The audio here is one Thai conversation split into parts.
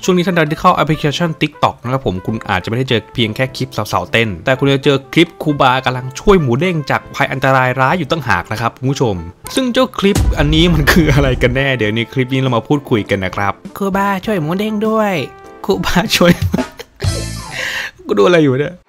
ช่วงนี้ท่านใดที่เข้าแอปพลิเคชัน TikTok นะครับผมคุณอาจจะไม่ได้เจอเพียงแค่คลิปสาวๆเต้นแต่คุณจะเจอคลิปครูบากำลังช่วยหมูเด้งจากภัยอันตรายร้ายอยู่ตั้งหากนะครับคุณผู้ชมซึ่งเจ้าคลิปอันนี้มันคืออะไรกันแน่เดี๋ยวในคลิปนี้เรามาพูดคุยกันนะครับครูบาช่วยหมูเด้งด้วยครูบาช่วย กูดูอะไรอยู่เนี่ย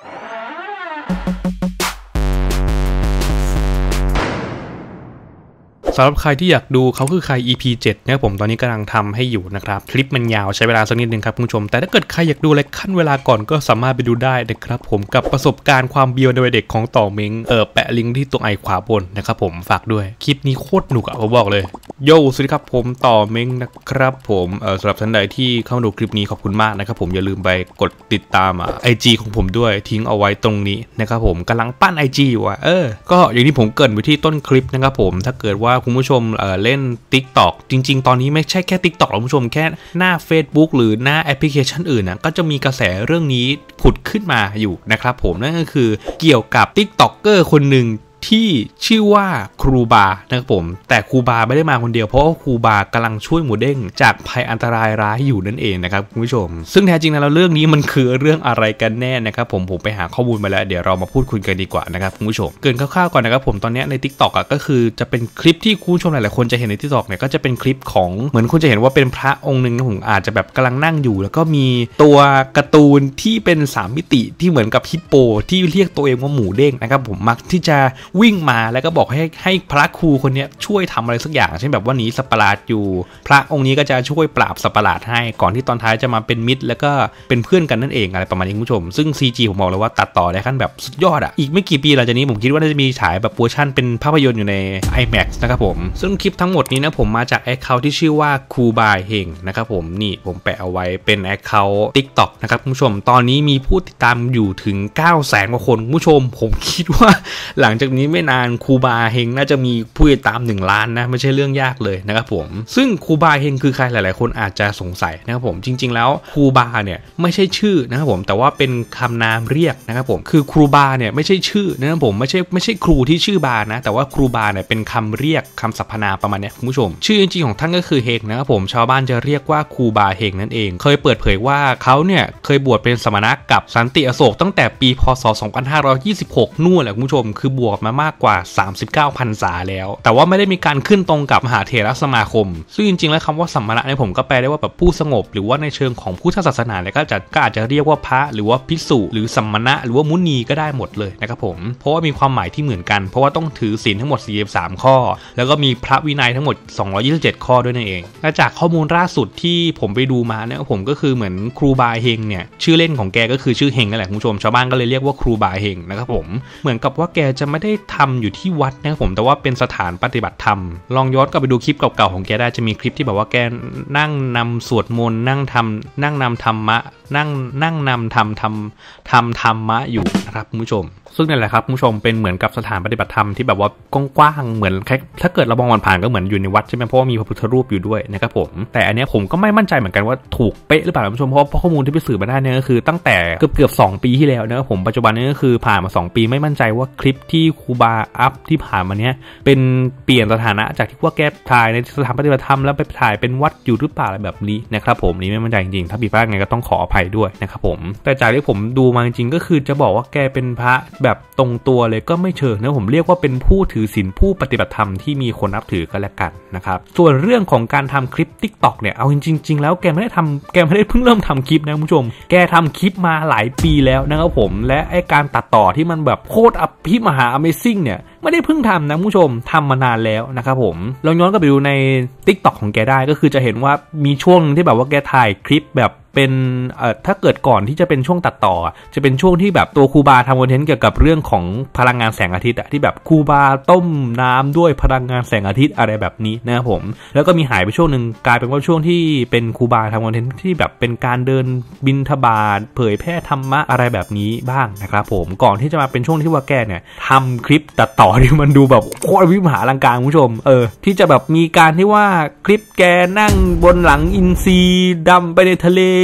สำหรับใครที่อยากดูเขาคือใคร EP 7นะครับผมตอนนี้กำลังทำให้อยู่นะครับคลิปมันยาวใช้เวลาสักนิดนึงครับคุณผู้ชมแต่ถ้าเกิดใครอยากดูอะไรขั้นเวลาก่อนก็สามารถไปดูได้นะครับผมกับประสบการณ์ความเบียวในวัยเด็กของต่อเม้งแปะลิงก์ที่ตรงไอขวาบนนะครับผมฝากด้วยคลิปนี้โคตรหนุกผมบอกเลยโย่สวัสดีครับผมต่อเม้งนะครับผมสำหรับท่านใดที่เข้าดูคลิปนี้ขอบคุณมากนะครับผมอย่าลืมไปกดติดตามIG ของผมด้วยทิ้งเอาไว้ตรงนี้นะครับผมกำลังปั้น IG อยู่ก็อย่างที่ผมเกริ่นไว้ที่ต้นคลิปนะครับผมถ้าเกิดว่าคุณผู้ชมเล่น TikTok จริงๆตอนนี้ไม่ใช่แค่ TikTok คุณผู้ชมแค่หน้า Facebook หรือหน้าแอปพลิเคชันอื่นก็จะมีกระแสเรื่องนี้ผุดขึ้นมาอยู่นะครับผมนั่นก็คือเกี่ยวกับ TikToker คนหนึ่งที่ชื่อว่าครูบานะครับผมแต่ครูบาไม่ได้มาคนเดียวเพราะว่าครูบากำลังช่วยหมูเด้งจากภัยอันตรายร้ายอยู่นั่นเองนะครับคุณผู้ชมซึ่งแท้จริงแล้วเรื่องนี้มันคือเรื่องอะไรกันแน่นะครับผมไปหาข้อมูลมาแล้วเดี๋ยวเรามาพูดคุยกันดีกว่านะครับคุณผู้ชมเกินคร่าวๆก่อนนะครับผมตอนนี้ใน TikTok ก็คือจะเป็นคลิปที่คุณผู้ชมหลายๆคนจะเห็นใน TikTok เนี่ยก็จะเป็นคลิปของเหมือนคุณจะเห็นว่าเป็นพระองค์หนึ่งนะผมอาจจะแบบกำลังนั่งอยู่แล้วก็มีตัวการ์ตูนที่เป็น3มิติที่เหมือนกับฮิปโปที่เรียกตัวเองว่าหมูเด้งนะครับผมมักที่จะวิ่งมาแล้วก็บอกให้พระครูคนนี้ช่วยทำอะไรสักอย่างเช่นแบบว่าหนีสัตว์ประหลาดอยู่พระองค์นี้ก็จะช่วยปราบสัตว์ประหลาดให้ก่อนที่ตอนท้ายจะมาเป็นมิตรแล้วก็เป็นเพื่อนกันนั่นเองอะไรประมาณนี้คุณผู้ชมซึ่ง CG ผมบอกเลยว่าตัดต่อได้ขั้นแบบสุดยอดอีกไม่กี่ปีหลังจากนี้ผมคิดว่าน่าจะมีฉายแบบเวอร์ชันเป็นภาพยนตร์อยู่ใน IMAX นะครับผมซึ่งคลิปทั้งหมดนี้นะผมมาจากแอคเคาท์ที่ชื่อว่าครูบาเฮงนะครับผมนี่ผมแปะเอาไว้เป็นแอคเคาท์ TikTok นะครับคุณผู้ชมตอนนี้มีผู้ติดตามอยู่ถึง 900,000 กว่าคนคุณผู้ชมผมคิดว่าหลังจากนี้ไม่นานครูบาเฮงน่าจะมีผู้ติดตาม1 ล้านนะไม่ใช่เรื่องยากเลยนะครับผมซึ่งครูบาเฮงคือใครหลายๆคนอาจจะสงสัยนะครับผมจริงๆแล้วครูบาเนี่ยไม่ใช่ชื่อนะครับผมแต่ว่าเป็นคำนามเรียกนะครับผมคือครูบาเนี่ยไม่ใช่ชื่อนะครับผมไม่ใช่ครูที่ชื่อบานะแต่ว่าครูบาเนี่ยเป็นคำเรียกคำสรรพนามประมาณนี้คุณผู้ชมชื่อจริงๆของท่านก็คือเฮงนะครับผมชาวบ้านจะเรียกว่าครูบาเฮงนั่นเองเคยเปิดเผยว่าเขาเนี่ยเคยบวชเป็นสมณะกับสันติอโศกตั้งแต่ปีพ.ศ. 2526นู่นแหละคุณผู้ชมคือบวชมามากกว่า39 พรรษาแล้วแต่ว่าไม่ได้มีการขึ้นตรงกับมหาเถรสมาคมซึ่งจริงๆแล้วคำว่าสัมมณะเนี่ยผมก็แปลได้ว่าแบบผู้สงบหรือว่าในเชิงของพุทธศาสนาเนี่ยก็อาจจะเรียกว่าพระหรือว่าภิกษุหรือสัมมณะหรือว่ามุนีก็ได้หมดเลยนะครับผมเพราะว่ามีความหมายที่เหมือนกันเพราะว่าต้องถือศีลทั้งหมด43 ข้อแล้วก็มีพระวินัยทั้งหมด227 ข้อด้วยนั่นเองและจากข้อมูลล่าสุดที่ผมไปดูมาเนี่ยผมก็คือเหมือนครูบาเฮงเนี่ยชื่อเล่นของแกก็คือชื่อเฮงนั่นแหละคุณผู้ชมชาวบ้านก็เลยเรียกว่าครูบาเฮงนะครับผมเหมือนกับว่าแกจะไม่ได้ทำอยู่ที่วัดนะครับผมแต่ว่าเป็นสถานปฏิบัติธรรมลองย้อนกลับไปดูคลิปเก่าๆของแกได้จะมีคลิปที่แบบว่าแกนั่งนำสวดมนต์นั่งนำธรรมะนั่งนำทำธรรมะอยู่นะครับคุณผู้ชมซึ่งนั่นแหละครับคุณผู้ชมเป็นเหมือนกับสถานปฏิบัติธรรมที่แบบว่ากว้างๆเหมือนถ้าเกิดเรามองผ่านก็เหมือนอยู่ในวัดใช่ไหมเพราะว่ามีพระพุทธรูปอยู่ด้วยนะครับผมแต่อันนี้ผมก็ไม่มั่นใจเหมือนกันว่าถูกเป๊ะหรือเปล่าคุณผู้ชมเพราะข้อมูลที่ไปสืบมาได้เนี่ยก็คือตั้งแต่เกือบ2 ปีที่แล้วนะครับผมปัจจุบันนี้ก็คือผ่านมา2 ปีไม่มั่นใจว่าคลิปที่ครูบาอัพที่ผ่านมาเนี้ยเป็นเปลี่ยนสถานะจากที่ว่าแกถ่ายในสถานปฏิบัติธรรมแล้วไปถ่ายเป็นวัดอยู่หรือเปล่าอะไรแบบนี้นะครับผมนี่ไม่มั่นใจจริงๆถ้าผิดพลาดไงก็ต้องขออภัยด้วยนะครับผมแต่จากที่ผมดูมาจริงๆก็คือจะบอกว่าแกเป็นพระแบบตรงตัวเลยก็ไม่เชิงนะผมเรียกว่าเป็นผู้ถือศีลผู้ปฏิบัติธรรมที่มีคนนับถือกันและกันนะครับส่วนเรื่องของการทำคลิป TikTok เนี่ยเอาจริงๆแล้วแกไม่ได้เพิ่งเริ่มทำคลิปนะคุณผู้ชมแกทำคลิปมาหลายปีแล้วนะครับผมและไอการตัดต่อที่มันแบบโคตรอภิมหา Amazing เนี่ยไม่ได้เพิ่งทำนะคุณผู้ชมทำมานานแล้วนะครับผมลองย้อนกลับไปดูใน TikTok ของแกได้ก็คือจะเห็นว่ามีช่วงที่แบบว่าแกถ่ายคลิปแบบเป็นถ้าเกิดก่อนที่จะเป็นช่วงตัดต่อจะเป็นช่วงที่แบบตัวครูบาทำคอนเทนต์เกี่ยวกับเรื่องของพลังงานแสงอาทิตย์ที่แบบครูบาต้มน้ำด้วยพลังงานแสงอาทิตย์อะไรแบบนี้นะครับผมแล้วก็มีหายไปช่วงนึงกลายเป็นว่าช่วงที่เป็นครูบาทำคอนเทนต์ที่แบบเป็นการเดินบิณฑบาตเผยแพร่ธรรมะอะไรแบบนี้บ้างนะครับผมก่อนที่จะมาเป็นช่วงที่ว่าแกเนี่ยทำคลิปตัดต่อที่มันดูแบบโคตรวิมหาอลังการคุณผู้ชมที่จะแบบมีการที่ว่าคลิปแกนั่งบนหลังอินทรีดำไปในทะเล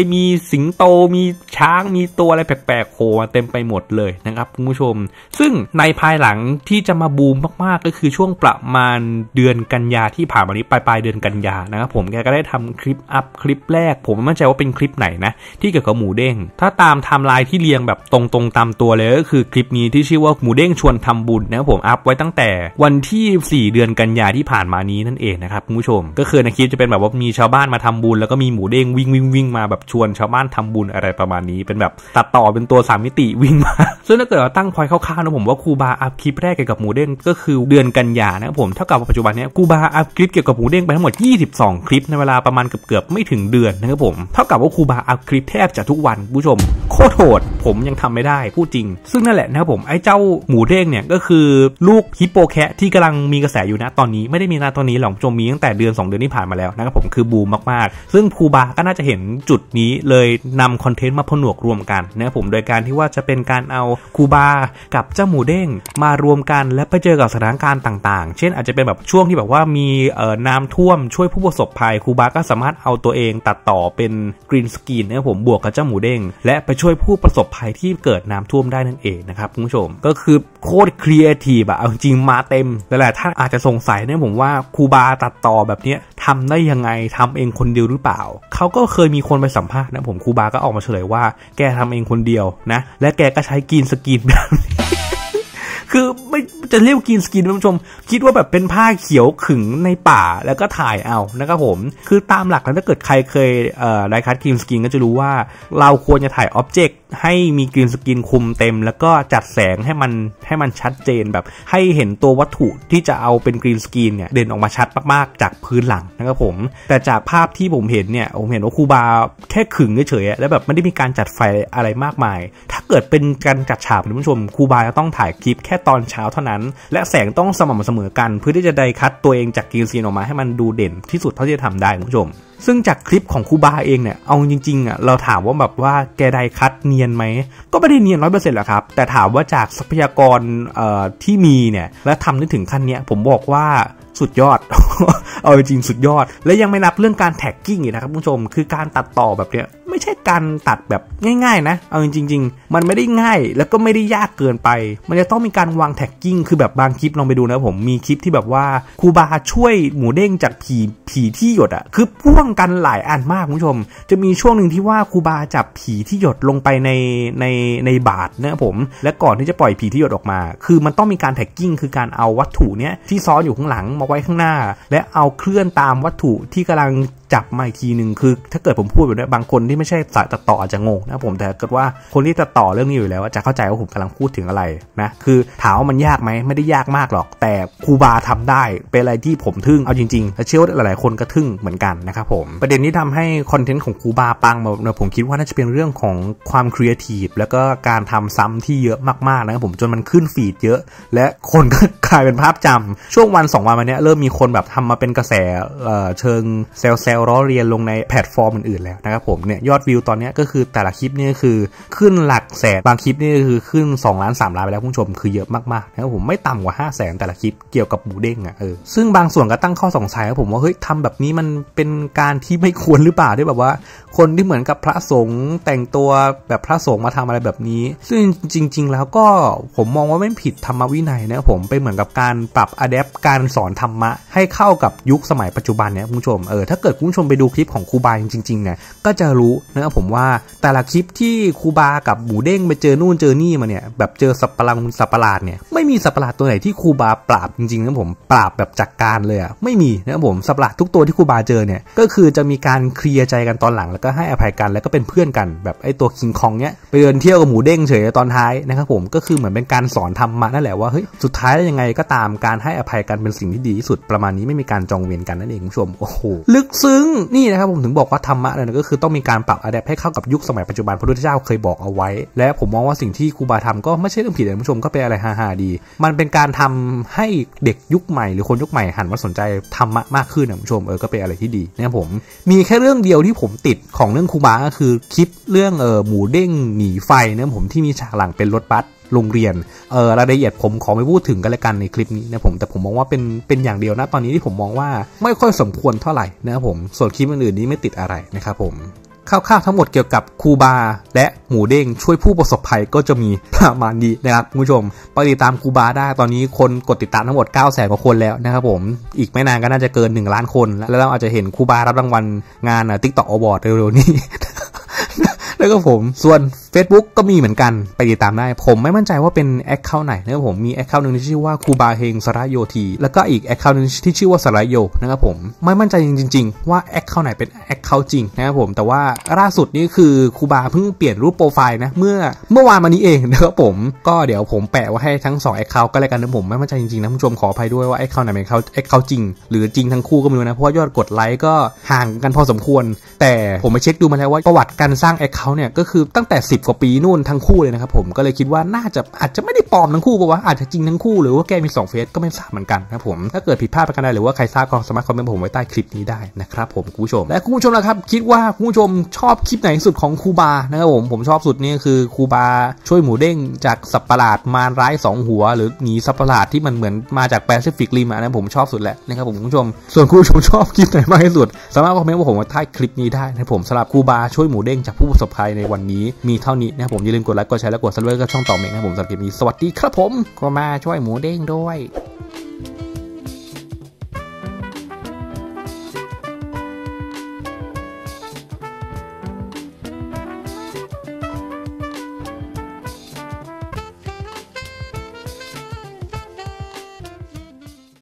มีสิงโตมีช้างมีตัวอะไรแปลกๆโผล่มาเต็มไปหมดเลยนะครับคุณผู้ชมซึ่งในภายหลังที่จะมาบูมมากๆก็คือช่วงประมาณเดือนกันยาที่ผ่านมานี้ปลายเดือนกันยานะครับผมแกก็ได้ทำคลิปอัพคลิปแรกผมไม่มั่นใจว่าเป็นคลิปไหนนะที่เกี่ยวกับหมูเด้งถ้าตามไทม์ไลน์ที่เรียงแบบตรงๆตามตัวเลยก็คือคลิปนี้ที่ชื่อว่าหมูเด้งชวนทำบุญนะครับผมอัพไว้ตั้งแต่วันที่4เดือนกันยาที่ผ่านมานี้นั่นเองนะครับคุณผู้ชมก็คือในคลิปจะเป็นแบบว่ามีชาวบ้านมาทำบุญแล้วก็มีหมูเด้งวิ่งมาแบบชวนชาวบ้านทำบุญอะไรประมาณนี้เป็นแบบตัดต่อเป็นตัว3มิติวิ่งมาซึ่งถ้าเกิดเราตั้งพอยต์คร่าวๆนะผมว่าครูบาอัพคลิปแรกเกี่ยวกับหมูเด้งก็คือเดือนกันยานะครับผมเท่ากับปัจจุบันนี้ครูบาอัพคลิปเกี่ยวกับหมูเด้งไปทั้งหมด22คลิปในเวลาประมาณเกือบไม่ถึงเดือนนะครับผมเท่ากับว่าครูบาอัพคลิปแทบจะทุกวันผู้ชมโคตรโหดผมยังทำไม่ได้พูดจริงซึ่งนั่นแหละนะครับผมไอ้เจ้าหมูเด้งเนี่ยก็คือลูกฮิปโปแคะที่กำลังมีกระแสอยู่นะตอนนี้ไม่ได้มีนะตอนนี้หรอกผู้ชมมีตั้งแต่เดือน2เดือนที่ผ่านมาแล้วนะครับผมคือบูมมากๆซึ่งครูบาก็น่าจะเห็นจุดนี้เลยนำคอนเทนต์มาผนวกรวมกันนะครับผมโดยการที่ว่าจะเป็นการเอาครูบากับเจ้าหมูเด้งมารวมกันและไปเจอกับสถานการณ์ต่างๆเช่นอาจจะเป็นแบบช่วงที่แบบว่ามีน้ำท่วมช่วยผู้ประสบภัยครูบาก็สามารถเอาตัวเองตัดต่อเป็นกรีนสกรีนนะครับผมบวกกับเจ้าหมูเด้งและไปช่วยผู้ประสบภัยที่เกิดน้ำท่วมได้นั่นเองนะครับคุณผู้ชมก็คือโคตรครีเอทีฟอะเอาจริงมาเต็มแต่หลายท่านอาจจะสงสัยนะผมว่าครูบาตัดต่อแบบนี้ทำได้ยังไงทำเองคนเดียวหรือเปล่าเขาก็เคยมีคนไปสัมภาษณ์นะผมครูบาก็ออกมาเฉลยว่าแกทำเองคนเดียวนะและแกก็ใช้กรีนสกรีนแบบคือไม่จะเรียกกรีนสกรีนท่านผู้ชมคิดว่าแบบเป็นผ้าเขียวขึงในป่าแล้วก็ถ่ายเอานะครับผมคือตามหลักแล้วถ้าเกิดใครเคยได้คัดกรีนสกรีนก็จะรู้ว่าเราควรจะถ่ายอ็อบเจกต์ให้มีกรีนสกรีนคุมเต็มแล้วก็จัดแสงให้มันชัดเจนแบบให้เห็นตัววัตถุที่จะเอาเป็นกรีนสกรีนเนี่ยเด่นออกมาชัดมากๆจากพื้นหลังนะครับผมแต่จากภาพที่ผมเห็นเนี่ยผมเห็นว่าครูบาแค่ขึงเฉยๆแล้วแบบไม่ได้มีการจัดไฟอะไรมากมายถ้าเกิดเป็นการจัดฉากท่านผู้ชมครูบาจะต้องถ่ายคลิปแค่ตอนเช้าเท่านั้นและแสงต้องสม่ำเสมอกันเพื่อที่จะได้คัดตัวเองจากกรีนสกรีนออกมาให้มันดูเด่นที่สุดเท่าที่จะทำได้คุณผู้ชมซึ่งจากคลิปของครูบาเองเนี่ยเอาจริงๆอ่ะเราถามว่าแบบว่าแกได้คัดเนียนไหมก็ไม่ได้เนียน 100% หรอกครับแต่ถามว่าจากทรัพยากรที่มีเนี่ยและทำได้ถึงขั้นเนี้ยผมบอกว่าสุดยอด เอาจริงสุดยอดและยังไม่นับเรื่องการแท็กกิ้งอีกนะครับผู้ชมคือการตัดต่อแบบเนี้ยไม่ใช่การตัดแบบง่ายๆนะเอาจริงๆมันไม่ได้ง่ายแล้วก็ไม่ได้ยากเกินไปมันจะต้องมีการวางแท็กกิ้งคือแบบบางคลิปลองไปดูนะผมมีคลิปที่แบบว่าครูบาช่วยหมูเด้งจากผีที่หยดอ่ะคือพ่วงกันหลายอันมากคุณผู้ชมจะมีช่วงหนึ่งที่ว่าครูบาจับผีที่หยดลงไปในบาตรนะผมและก่อนที่จะปล่อยผีที่หยดออกมาคือมันต้องมีการแท็กกิ้งคือการเอาวัตถุเนี้ยที่ซ้อนอยู่ข้างหลังมาไว้ข้างหน้าและเอาเคลื่อนตามวัตถุที่กำลังจับมาอีกทีหนึ่งคือถ้าเกิดผมพูดแบบนี้บางคนที่ไม่ใช่สายตัดต่ออาจจะงงนะผมแต่เกิดว่าคนที่ตัดต่อเรื่องนี้อยู่แล้วจะเข้าใจว่าผมกำลังพูดถึงอะไรนะคือถามว่ามันยากไหมไม่ได้ยากมากหรอกแต่ครูบาทำได้เป็นอะไรที่ผมทึ่งเอาจริงๆและเชื่อว่าหลายๆคนก็ทึ่งเหมือนกันนะครับผมประเด็นที่ทำให้คอนเทนต์ของครูบาปังมาผมคิดว่าน่าจะเป็นเรื่องของความครีเอทีฟแล้วก็การทำซ้ำที่เยอะมากๆนะครับผมจนมันขึ้นฟีดเยอะและคนก็กลายเป็นภาพจำช่วงวัน2วันมาเนี้ยเริ่มมีคนแบบทำมาเป็นกระแสเชิงเซลล้อเรียนลงในแพลตฟอร์มอื่นๆแล้วนะครับผมเนี่ยยอดวิวตอนนี้ก็คือแต่ละคลิปนี่คือขึ้นหลักแสนบางคลิปนี่คือขึ้น2ล้าน3ล้านไปแล้วคุณผู้ชมคือเยอะมากๆนะครับผมไม่ต่ำกว่า 500,000 แต่ละคลิปเกี่ยวกับหมูเด้งอ่ะซึ่งบางส่วนก็ตั้งข้อสงสัยครับผมว่าเฮ้ยทำแบบนี้มันเป็นการที่ไม่ควรหรือเปล่าที่แบบว่าคนที่เหมือนกับพระสงฆ์แต่งตัวแบบพระสงฆ์มาทำอะไรแบบนี้ซึ่งจริงๆแล้วก็ผมมองว่าไม่ผิดธรรมวินัยนะครับผมเป็นเหมือนกับการปรับอะแดปการสอนธรรมะให้เข้ากับยุคสมัยปัจจุบันเนี่ยคุณผู้ชมถ้าเกิดคุณผู้ชมไปดูคลิปของครูบาจริงๆเนี่ยก็จะรู้นะครับผมว่าแต่ละคลิปที่ครูบากับหมูเด้งไปเจอนู่นเจอนี่มาเนี่ยแบบเจอสัตว์ประหลาดเนี่ยไม่มีสัตว์ประหลาดตัวไหนที่ครูบาปราบจริงๆนะผมปราบแบบจัดการเลยอ่ะไม่มีนะครับผมสัตว์ประหลาดทุกตัวที่ครูบาเจอเนี่ยก็คือจะมีการเคลียร์ใจกันตอนหลังแล้วก็ให้อภัยกันแล้วก็เป็นเพื่อนกันแบบไอ้ตัวคิงคองเนี่ยไปเดินเที่ยวกับหมูเด้งเฉยตอนท้ายนะครับผมก็คือเหมือนเป็นการสอนธรรมะนั่นแหละว่าเฮ้ยสุดท้ายยังไงก็ตามการให้อภัยกันเป็นสิ่งที่ดีที่สุดประมาณนี้ไม่มีการจองเวรกันนั่นเองคุณผู้ชมโอ้โหลึกซึ้งนี่นะครับผมถึงบอกว่าธรรมะเนี่ยก็คือต้องมีการปรับอะแดปให้เข้ากับยุคสมัยปัจจุบันพระพุทธเจ้าเคยบอกเอาไว้และผมมองว่าสิ่งที่ครูบาทำก็ไม่ใช่เรื่องผิดเลยคุณผู้ชมก็เป็นอะไรฮาๆดีมันเป็นการทำให้เด็กยุคใหม่หรือคนยุคใหม่หันมาสนใจธรรมะมากขึ้นนะคุณผู้ชมก็เป็นอะไรที่ดีนะครับผมมีแค่เรื่องเดียวที่ผมติดของเรื่องครูบาก็คือคลิปเรื่องหมูเด้งหนีไฟนะผมที่มีฉากหลังเป็นรถบัสโรงเรียนรายละเอียดผมขอไม่พูดถึงกันเลยกันในคลิปนี้นะผมแต่ผมมองว่าเป็นอย่างเดียวนะตอนนี้ที่ผมมองว่าไม่ค่อยสมควรเท่าไหร่นะครับผมส่วนคลิปอื่นๆนี้ไม่ติดอะไรนะครับผมคร่าวๆทั้งหมดเกี่ยวกับครูบาและหมูเด้งช่วยผู้ประสบภัยก็จะมีประมาณนี้นะครับคุณผู้ชมไปติดตามครูบาได้ตอนนี้คนกดติดตามทั้งหมด 900,000 กว่าคนแล้วนะครับผมอีกไม่นานก็น่าจะเกิน1 ล้านคนแล้วเราอาจจะเห็นครูบารับรางวัลงานTikTok Award เร็วๆนี้ แล้วก็ผมส่วน Facebook ก็มีเหมือนกันไปติดตามได้ผมไม่มั่นใจว่าเป็นแอคเคาท์ไหนนะครับผมมีแอคเคาท์นึงที่ชื่อว่าครูบาเฮงสระโยทีแล้วก็อีกแอคเคาท์นึงที่ชื่อว่าสระโยนะครับผมไม่มั่นใจจริงๆว่าแอคเคาท์ไหนเป็นแอคเคาท์จริงนะครับผมแต่ว่าล่าสุดนี่คือครูบาเพิ่งเปลี่ยนรูปโปรไฟล์นะเมื่อวานมานี้เองนะครับผมก็เดี๋ยวผมแปะไว้ให้ทั้ง2แอคเคาท์ก็แล้วกันนะผมไม่มั่นใจจริงๆนะผู้ชมขออภัยด้วยว่าแอคเคาท์ไหนเป็นแอคเคาท์จริงหรือจริงทั้งคู่ก็ไม่รู้นะเพราะว่ายอดกดไลค์ก็ห่างกันพอสมควรแต่ผมไปเช็คดูมาแล้วว่าประวัติการสร้างแอคเคาท์เนี่ยก็คือตั้งแต่10 กว่าปีนู่นทั้งคู่เลยนะครับผมก็เลยคิดว่าอาจจะไม่ได้ปลอมทั้งคู่ป่ะวะอาจจะจริงทั้งคู่หรือว่าแกมี2เฟซก็ไม่ทราบเหมือนกันนะผมถ้าเกิดผิดพลาดประการใดหรือว่าใครทราบก็สามารถคอมเมนต์ผมไว้ใต้คลิปนี้ได้นะครับผมคุณผู้ชมและคุณผู้ชมนะครับคิดว่าคุณผู้ชมชอบคลิปไหนสุดของครูบานะครับผมชอบสุดนี่คือครูบาช่วยหมูเด้งจากสัตว์ประหลาดมารร้าย2 หัวหรือหนีสัตว์ประหลาดที่มันเหมือนมาจากแปซิฟิกริมนะผมชอบสุดแหละนะครับผมคุณผู้ชมส่วนคุณผู้ชมชอบคลิปไหนมากที่สุดสามารถคอมเมนต์ผมไว้ใต้คลิปนี้ได้นะผมสำหรับครูบาช่วยหมูเด้งจากผู้ประสบภัยในวันนี้มีเท่านี้นะครับผมอย่าลืมกดไลค์กดแชร์และกดซับสไครบ์กับช่องต่อเมกนะผมสำหรับคลิปนี้สวัสดีครับผมก็มาช่วยหมูเด้งด้วย